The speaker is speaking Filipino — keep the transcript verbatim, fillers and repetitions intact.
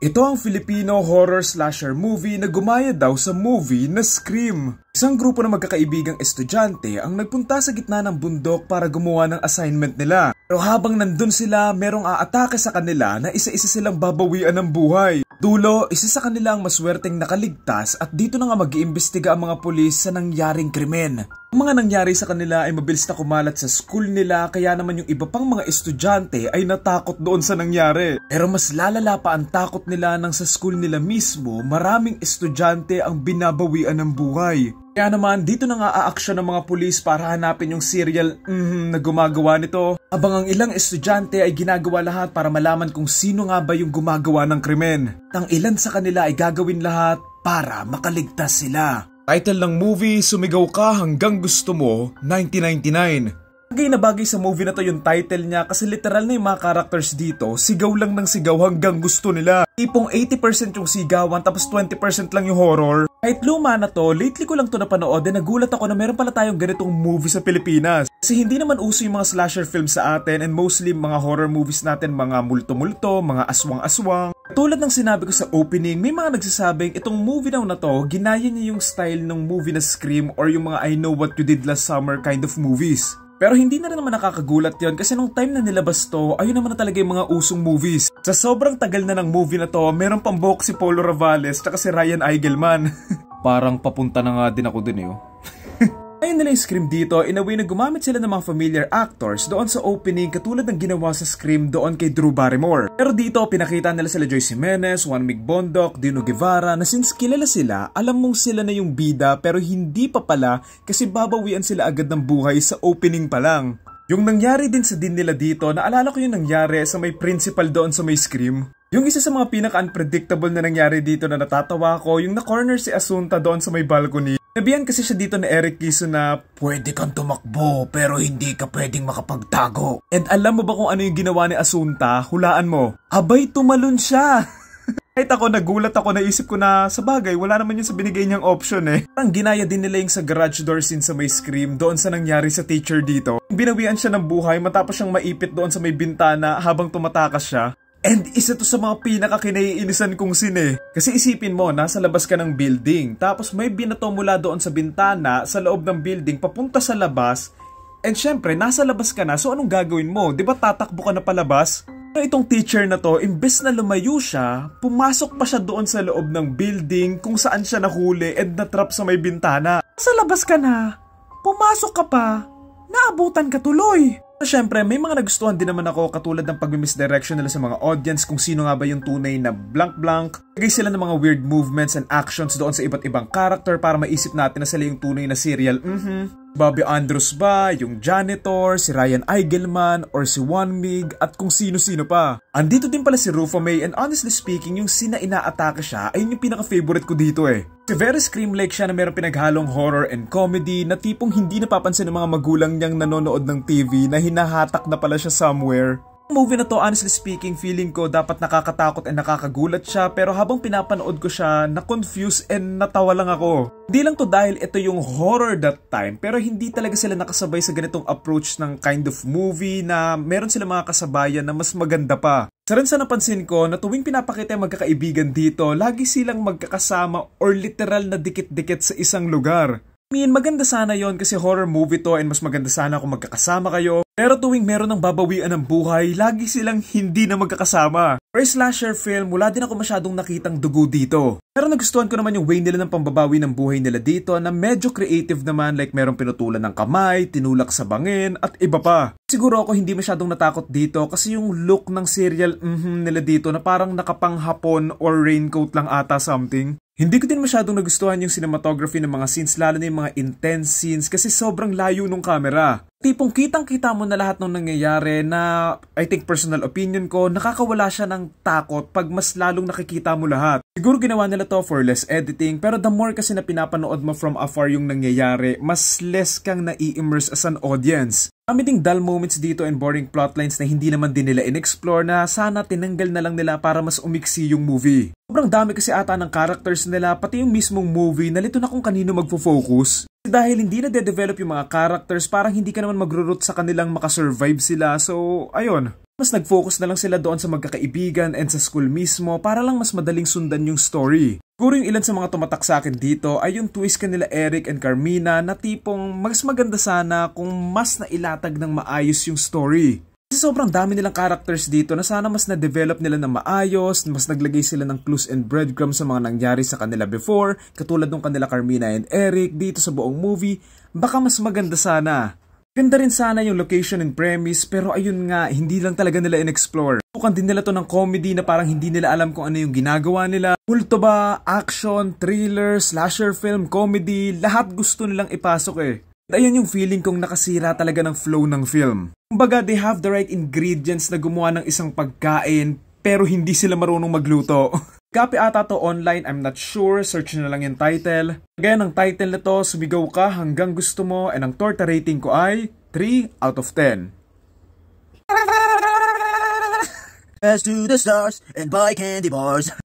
Ito ang Filipino horror slasher movie na gumaya daw sa movie na Scream. Isang grupo ng magkakaibigang estudyante ang nagpunta sa gitna ng bundok para gumawa ng assignment nila. Pero habang nandun sila, merong aatake sa kanila na isa-isa silang babawian ng buhay. Dulo, isa sa kanila ang maswerteng nakaligtas at dito na nga mag-iimbestiga ang mga pulis sa nangyaring krimen. Ang mga nangyari sa kanila ay mabilis na kumalat sa school nila kaya naman yung iba pang mga estudyante ay natakot doon sa nangyari. Pero mas lalala pa ang takot nila nang sa school nila mismo maraming estudyante ang binabawian ng buhay. Kaya naman dito na nga aaksyon ng mga pulis para hanapin yung serial mm, na gumagawa nito. Habang ang ilang estudyante ay ginagawa lahat para malaman kung sino nga ba yung gumagawa ng krimen. Ang ilan sa kanila ay gagawin lahat para makaligtas sila. Title ng movie, Sumigaw Ka Hanggang Gusto Mo, nineteen ninety-nine. Bagay na bagay sa movie na to yung title niya kasi literal na yung mga characters dito, sigaw lang ng sigaw hanggang gusto nila. Tipong eighty percent yung sigawan tapos twenty percent lang yung horror. Kahit luma na to, lately ko lang to napanood and nagulat ako na meron pala tayong ganitong movie sa Pilipinas. Kasi hindi naman uso yung mga slasher films sa atin and mostly mga horror movies natin mga multo-multo, mga aswang-aswang. Tulad ng sinabi ko sa opening, may mga nagsasabing itong movie daw na to, ginaya niya yung style ng movie na Scream or yung mga I Know What You Did Last Summer kind of movies. Pero hindi na rin naman nakakagulat yon kasi nung time na nilabas to, ayun naman na talaga yung mga usong movies. Sa sobrang tagal na ng movie na to, meron pang buhok si Polo Ravales tsaka si Ryan Eigelman. Parang papunta na nga din ako dun eh. Oh. Ayun nila yung Scream dito, in a way na gumamit sila ng mga familiar actors doon sa opening katulad ng ginawa sa Scream doon kay Drew Barrymore. Pero dito, pinakita nila sila Joyce Jimenez, Juan Mig Bondoc, Dino Guevara na since kilala sila, alam mong sila na yung bida pero hindi pa pala kasi babawian sila agad ng buhay sa opening pa lang. Yung nangyari din sa din nila dito, naalala ko yung nangyari sa may principal doon sa may Scream. Yung isa sa mga pinaka-unpredictable na nangyari dito na natatawa ko, yung na-corner si Asunta doon sa may balcony. Nabihan kasi siya dito na Eric Kiso na pwede kang tumakbo pero hindi ka pwedeng makapagtago. And alam mo ba kung ano yung ginawa ni Asunta? Hulaan mo. Abay, tumalon siya. Kahit ako nagulat ako, naisip ko na sa bagay, wala naman yun sa binigay niyang option eh. Parang ginaya din nila yung sa garage door scene sa may Scream doon sa nangyari sa teacher dito. Binawian siya ng buhay matapos siyang maipit doon sa may bintana habang tumatakas siya. And isa to sa mga pinaka-kinaiinisan kong sine. Kasi isipin mo, nasa labas ka ng building, tapos may binato mula doon sa bintana, sa loob ng building, papunta sa labas, and syempre, nasa labas ka na, so anong gagawin mo? Diba tatakbo ka na palabas? Pero itong teacher na to, imbes na lumayo siya, pumasok pa siya doon sa loob ng building kung saan siya nahuli and natrap sa may bintana. Sa labas ka na, pumasok ka pa, naabutan ka tuloy. Siyempre, may mga nagustuhan din naman ako katulad ng pag-misdirection nila sa mga audience kung sino nga ba yung tunay na blank-blank. Lagay sila ng mga weird movements and actions doon sa iba't ibang character para maisip natin na sila yung tunay na serial. Mhm. Bobby Andrews ba, yung janitor, si Ryan Eigelman, or si Juan Mig, at kung sino-sino pa. Andito din pala si Rufa May and honestly speaking, yung sina inaatake siya, ayun yung pinaka-favorite ko dito eh. Si very Scream-like siya na mayroong pinaghalong horror and comedy na tipong hindi napapansin ng mga magulang niyang nanonood ng T V na hinahatak na pala siya somewhere. Ang movie na to, honestly speaking, feeling ko dapat nakakatakot and nakakagulat siya pero habang pinapanood ko siya, na-confuse and natawa lang ako. Hindi lang to dahil ito yung horror that time pero hindi talaga sila nakasabay sa ganitong approach ng kind of movie na meron sila mga kasabayan na mas maganda pa. Sa rin sa napansin ko na tuwing pinapakita yung magkakaibigan dito, lagi silang magkakasama or literal na dikit-dikit sa isang lugar. I mean, maganda sana yon kasi horror movie to and mas maganda sana kung magkakasama kayo. Pero tuwing meron ng babawian ng buhay, lagi silang hindi na magkakasama. For a slasher film, wala din ako masyadong nakitang dugo dito. Pero nagustuhan ko naman yung way nila ng pambabawi ng buhay nila dito na medyo creative naman like merong pinutulan ng kamay, tinulak sa bangin, at iba pa. Siguro ako hindi masyadong natakot dito kasi yung look ng serial mm-hmm nila dito na parang nakapanghapon or raincoat lang ata something. Hindi ko din masyadong nagustuhan yung cinematography ng mga scenes lalo na yung mga intense scenes kasi sobrang layo nung camera. Tipong kitang-kita mo na lahat ng nangyayari na I think personal opinion ko nakakawala siya ng takot pag mas lalong nakikita mo lahat. Siguro ginawa nila to for less editing pero the more kasi na pinapanood mo from afar yung nangyayari, mas less kang nai-immerse as an audience. Kami ding dull moments dito and boring plotlines na hindi naman din nila in-explore na sana tinanggal na lang nila para mas umiksi yung movie. Sobrang dami kasi ata ng characters nila pati yung mismong movie nalito na kung kanino magfo-focus. Dahil hindi na de-develop yung mga characters parang hindi ka naman magro-root sa kanilang makasurvive sila so ayun. Mas nag-focus na lang sila doon sa magkakaibigan and sa school mismo para lang mas madaling sundan yung story. Siguro yung ilan sa mga tumatak sa akin dito ay yung twist kanila Eric and Carmina na tipong mas maganda sana kung mas nailatag ng maayos yung story. Kasi sobrang dami nilang characters dito na sana mas na-develop nila ng maayos, mas naglagay sila ng clues and breadcrumbs sa mga nangyari sa kanila before, katulad ng kanila Carmina and Eric dito sa buong movie, baka mas maganda sana. Ganda rin sana yung location and premise pero ayun nga, hindi lang talaga nila in-explore. Tukan din nila to ng comedy na parang hindi nila alam kung ano yung ginagawa nila. Kulto ba, action, thriller, slasher film, comedy, lahat gusto nilang ipasok eh. At ayun yung feeling kong nakasira talaga ng flow ng film. Kumbaga, they have the right ingredients na gumawa ng isang pagkain pero hindi sila marunong magluto. Copy ata to online, I'm not sure, search na lang yung title. Gaya ng title na to, sumigaw ka hanggang gusto mo, and ang torta rating ko ay three out of ten. As to the stars and buy candy bars.